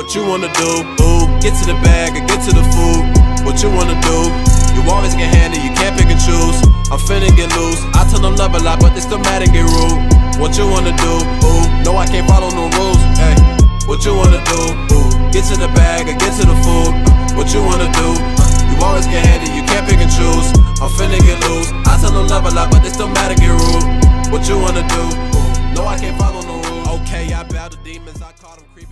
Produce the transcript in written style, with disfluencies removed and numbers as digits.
What you wanna do? Ooh, get to the bag or get to the food. What you wanna do? You always get handed, you can't pick and choose. I'm finna get loose. I tell them love a lot, but they still mad and get rude. What you wanna do? Ooh, no, I can't follow no rules. Hey, what you wanna do? Ooh, get to the bag or get to the food. What you wanna do? You always get handed, you can't pick and choose. I'm finna get loose. I tell them love a lot, but they still mad and get rude. What you wanna do? Ooh, no, I can't follow no rules. Okay, I bow to demons, I caught them creeping.